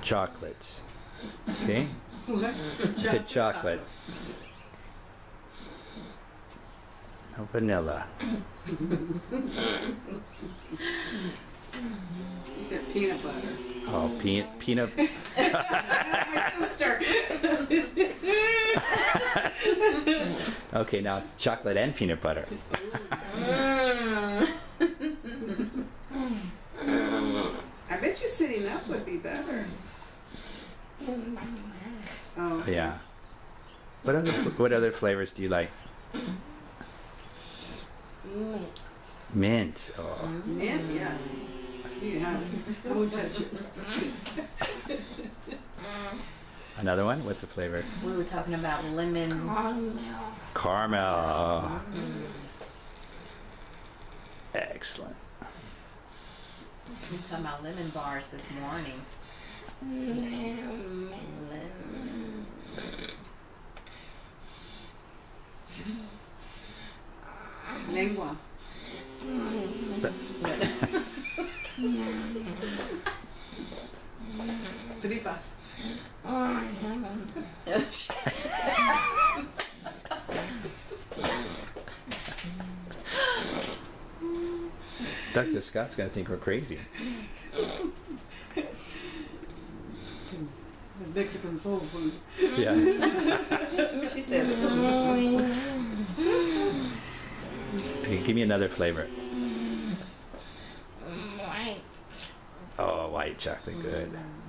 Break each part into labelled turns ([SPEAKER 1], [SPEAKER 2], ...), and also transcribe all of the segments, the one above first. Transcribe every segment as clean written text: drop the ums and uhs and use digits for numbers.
[SPEAKER 1] Chocolates. Okay?
[SPEAKER 2] What?
[SPEAKER 1] I said chocolate. No vanilla.
[SPEAKER 2] You said peanut butter.
[SPEAKER 1] Oh, peanut.
[SPEAKER 2] My sister.
[SPEAKER 1] Okay, now chocolate and peanut butter.
[SPEAKER 2] I bet you sitting up would be better. Oh,
[SPEAKER 1] Yeah. What other flavors do you like? Mint. Oh.
[SPEAKER 2] mint, yeah. You have it. I won't touch it.
[SPEAKER 1] Another one? What's the flavor?
[SPEAKER 3] We were talking about lemon.
[SPEAKER 1] Caramel. Oh. Excellent.
[SPEAKER 3] We were talking about lemon bars this morning. Lemon.
[SPEAKER 2] Lengua. Tripas.
[SPEAKER 1] Dr. Scott's gonna think we're crazy.
[SPEAKER 2] It's Mexican soul food.
[SPEAKER 1] Yeah.
[SPEAKER 3] She said,
[SPEAKER 1] Okay, give me another flavor. Oh, white chocolate, good.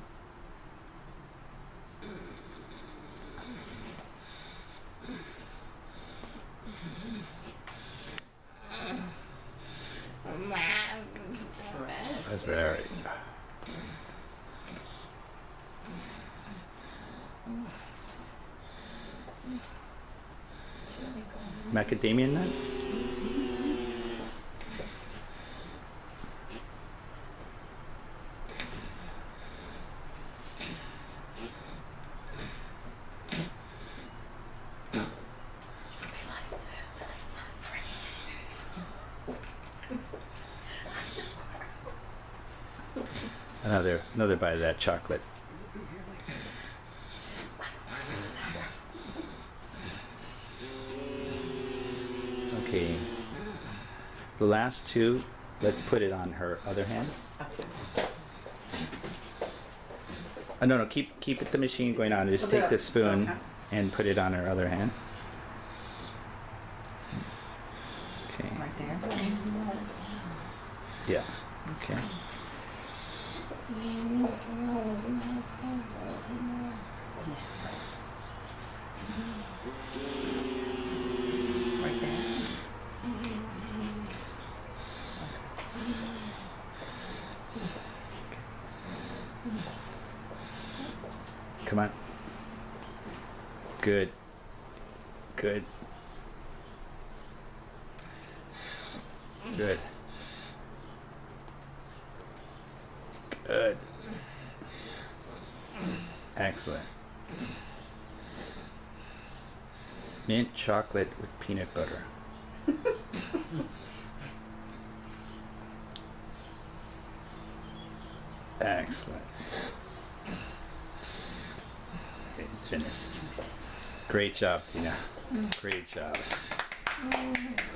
[SPEAKER 1] Raspberry. Macadamia nut? Another bite of that chocolate. Okay. The last two, let's put it on her other hand. Oh, no, keep it the machine going on. Just take the spoon and put it on her other hand. Okay.
[SPEAKER 3] right there.
[SPEAKER 1] Yeah. Okay.
[SPEAKER 3] Yes. Right there.
[SPEAKER 1] Come on. Good. Good. Good. Good. Excellent. Mint chocolate with peanut butter. Excellent. Okay, it's finished. Great job, Tina. Great job.